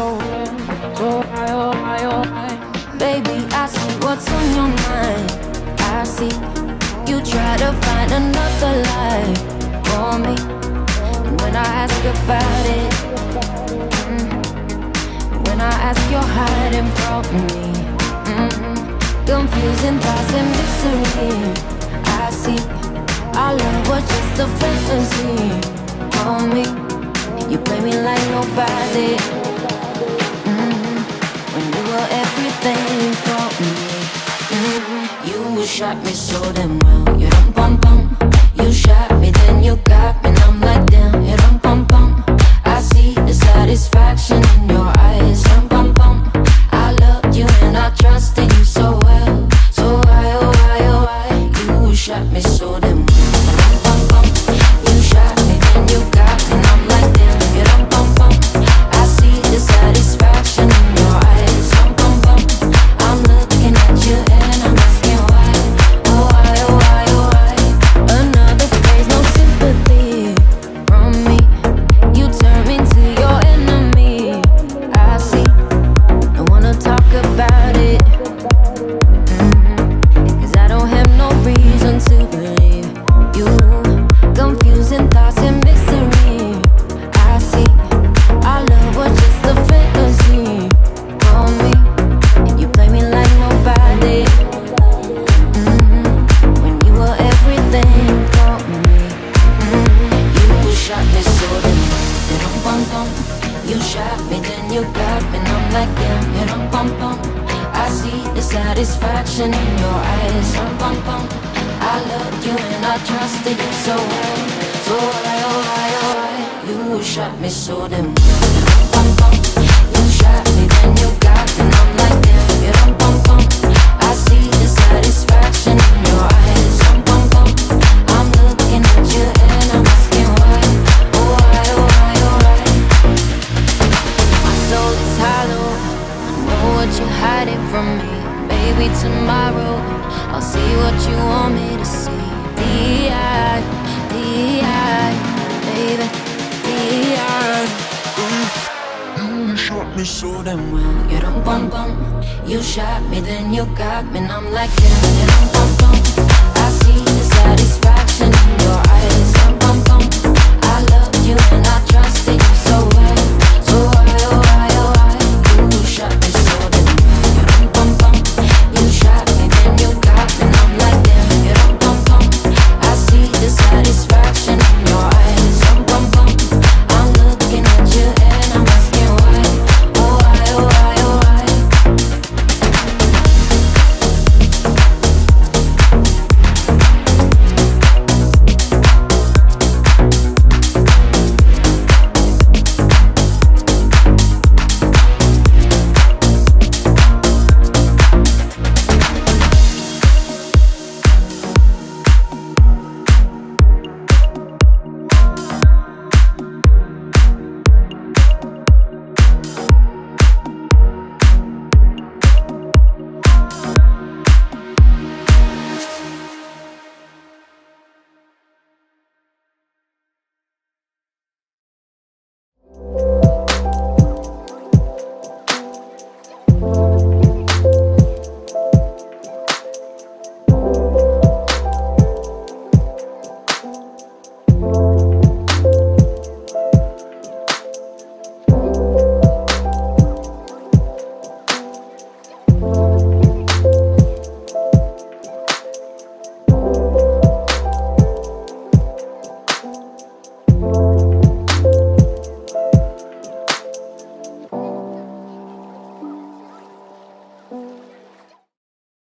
so high, oh high, oh high. Baby, I see what's on your mind. I see you try to find another life for me. And when I ask about it, when I ask, you're hiding from me. Confusing thoughts and mystery. I see our love was just a fantasy for me. You play me like nobody. When you were everything for me. You shot me so damn well. You dum bum bum. You shot me, then you got me, and I'm like damn. You dum bum bum. I see the satisfaction in your eyes. Dum bum bum. I loved you and I trusted you so well. So why, oh why, oh why? You shot me so damn well. Dum bum bum. You shot me, then you got me, and I'm like damn. You dum bum bum. I see the satisfaction in your eyes. Dum bum bum. I'm looking at you and I'm asking why. Oh why, oh why, oh why? Another phrase, no sympathy from me. You turn me to your enemy. I see. I wanna talk about it. Cause I don't have no reason to believe you. Confusing thoughts and mystery. I see our love was just a fantasy for me. You play me like nobody. When you were everything for me. You shot me so damn well. You shot me, then you got me, and I'm like damn. You dum bum bum. I see the satisfaction in your eyes. Dum bum bum. I loved you and I trusted you so well. So why, oh why, oh why? You shot me so damn well. Dum bum bum. You shot me, then you got me, and I'm like damn. You dum bum bum. I see the satisfaction in your eyes. Dum bum bum. I'm looking at you and I'm asking why. Oh why, oh why, oh why? My soul is hollow. I know what you're hiding from me. Maybe tomorrow I'll see what you want me to see. D.I., D.I., baby, D.I. You shot me so damn well. You dum bum bum. You shot me, then you got me, and I'm like damn. You dum bum bum. I see the satisfaction in your eyes.